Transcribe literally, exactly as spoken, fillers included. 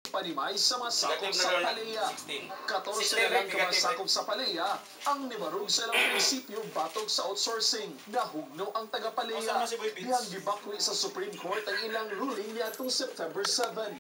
Panimay sa masakop sa palaya. katorse na lang kamasakop sa palaya ang nibarog sa ilang prinsipyo batok sa outsourcing. Nahugno ang taga-palaya. Dihang gibakwi sa Supreme Court ang ilang ruling niadtong September seven.